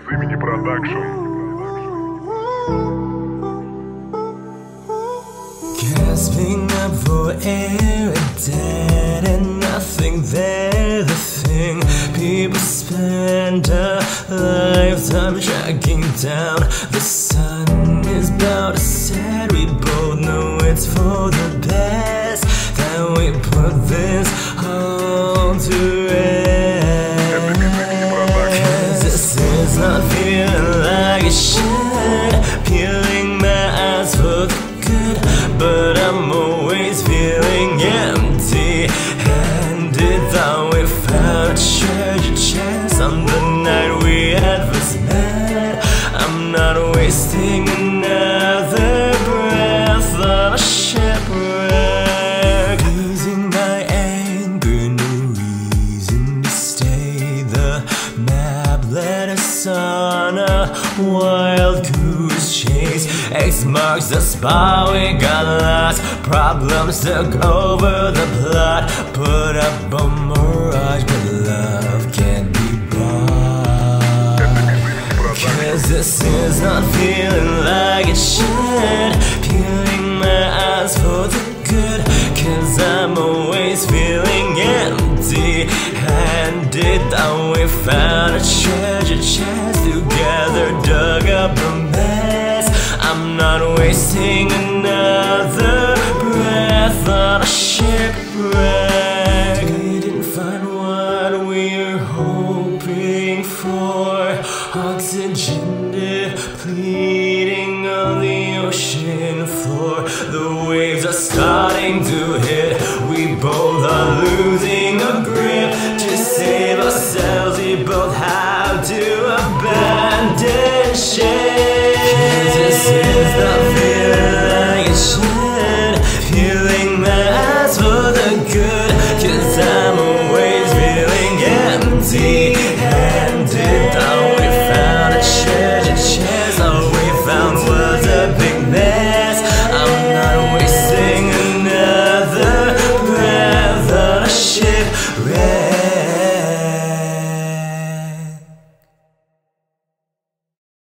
безимени продакшн. Gasping up for air and dead and nothing there. The thing people spend a lifetime tracking down. The sun is about to set. We both know it's for the best that we put this all to rest. 'Cause this is not feeling like it should. Peeling my eyes for the good, but I'm always feeling empty-handed. Thought we found a treasure chest on the night we had first met. I'm not wasting another breath on a shipwreck. Losing my anger, no reason to stay. The map led us on a wild goose chase. X marks the spot, we got lost. Problems took over the plot. Put up a mirage, but love can't be bought. 'Cause this is not feeling like it should. Peeling my eyes for the good, 'cause I'm always feeling empty-handed. Thought we found a treasure chest together, dug up a mess. I'm not wasting another breath on a shipwreck. We didn't find what we were hoping for. Oxygen depleting on the ocean floor. The waves are starting to hit. We both are losing a grip. To save ourselves, we both have to abandon ship. 'Cause this is not feeling like it should. Peeling my eyes for the good, 'cause I'm always feeling empty.